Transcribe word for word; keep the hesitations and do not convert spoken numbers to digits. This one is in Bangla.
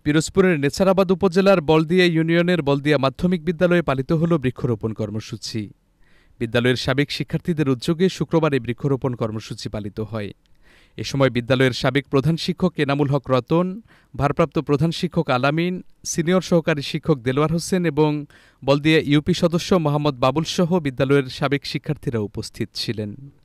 পিরোজপুরের নেছারাবাদ উপজেলার বলদিয়া ইউনিয়নের বলদিয়া মাধ্যমিক বিদ্যালয়ে পালিত হল বৃক্ষরোপণ কর্মসূচি। বিদ্যালয়ের সাবেক শিক্ষার্থীদের উদ্যোগে শুক্রবার এই বৃক্ষরোপণ কর্মসূচি পালিত হয়। এ সময় বিদ্যালয়ের সাবেক প্রধান শিক্ষক এনামুল হক রতন, ভারপ্রাপ্ত প্রধান শিক্ষক আলামিন, সিনিয়র সহকারী শিক্ষক দেলোয়ার হোসেন এবং বলদিয়া ইউপি সদস্য মোহাম্মদ বাবুল সহ বিদ্যালয়ের সাবেক শিক্ষার্থীরা উপস্থিত ছিলেন।